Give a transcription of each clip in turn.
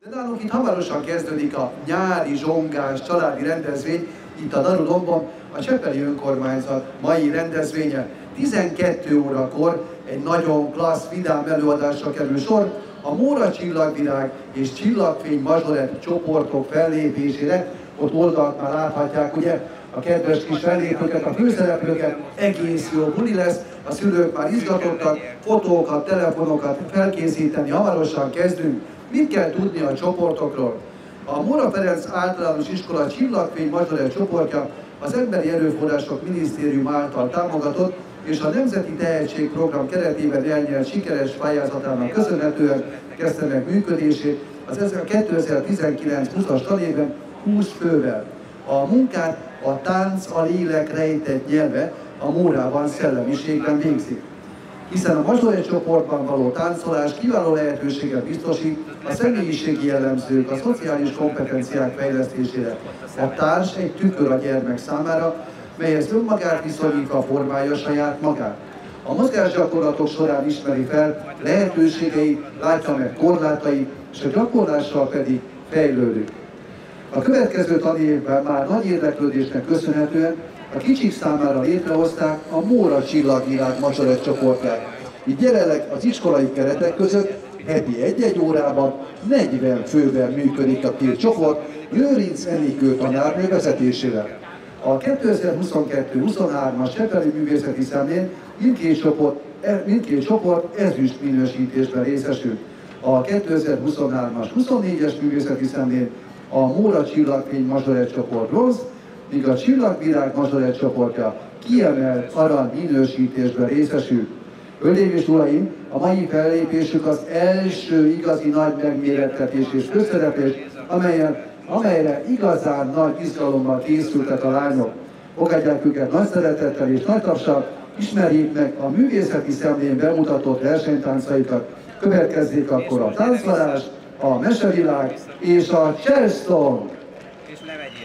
De nálunk itt hamarosan kezdődik a nyári zsongás családi rendezvény, itt a Darudombon, a Csepeli Önkormányzat mai rendezvénye. 12 órakor egy nagyon klassz, vidám előadásra kerül sor, a Móra Csillagvirág és Csillagfény mazsolett csoportok fellépésére. Ott oldalt már láthatják, ugye, a kedves kis fellépőket, a főszereplőket, egész jó buli lesz, a szülők már izgatottak, fotókat, telefonokat felkészíteni, hamarosan kezdünk. Mit kell tudni a csoportokról? A Móra Ferenc Általános Iskola Csillagfény mazsolett csoportja az Emberi Erőforrások Minisztérium által támogatott és a Nemzeti Tehetségprogram keretében elnyert sikeres pályázatának köszönhetően kezdte meg működését az 2019-20-as tanévben 20 fővel. A munkát a Tánc a lélek rejtett nyelve a Mórában szellemiségben végzik. Hiszen a mazsolett csoportban való táncolás kiváló lehetőséget biztosít a személyiségi jellemzők, a szociális kompetenciák fejlesztésére. A társ egy tükör a gyermek számára, melyhez önmagát viszonyítva formálja saját magát. A mozgásgyakorlatok során ismeri fel lehetőségeit, látja meg korlátait, és a gyakorlással pedig fejlődik. A következő tanévben már nagy érdeklődésnek köszönhetően a kicsik számára létrehozták a Móra Csillagvirág mazsolett csoportját. Így jelenleg az iskolai keretek között heti egy-egy órában 40 fővel működik a két csoport, Lőrinc Enikő tanárnő vezetésével. A 2022-23-as Csepeli Művészeti Szemlén mindkét csoport ezüst minősítésben részesült. A 2023-as 24-es Művészeti Szemlén a Móra Csillagfény mazsolett csoport bronz, míg a Csillagvirág mazsolett csoportja kiemelt arany minősítésben részesült. Hölgyeim és uraim, a mai fellépésük az első igazi nagy megmérettetés és közszereplés, amelyre igazán nagy izgalommal készültek a lányok. Fogadják őket nagy szeretettel és nagy tapssal, ismerjék meg a Művészeti Szemlén bemutatott versenytáncaikat. Következzék akkor a táncvarázs, a mesevilág és a Charleston. És ne vegyél.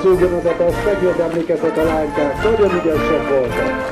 szúrjon az a passz, megérdemlik ezek a lánykák, nagyon ügyesek voltak.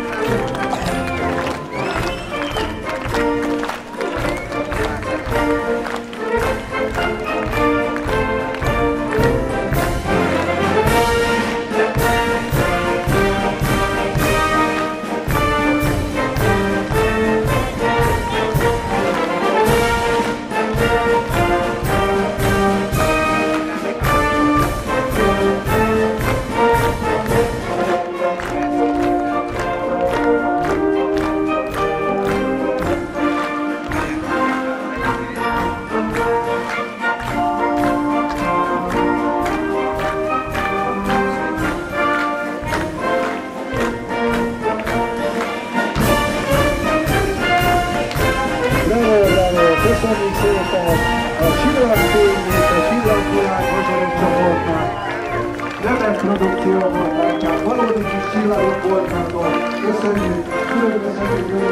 Köszönjük szépen a Csillagfény és a Csillagvilág Magyaros csoportnak. Remek produkció volt, látják, valódi kis csillagok voltak. Köszönjük, különböző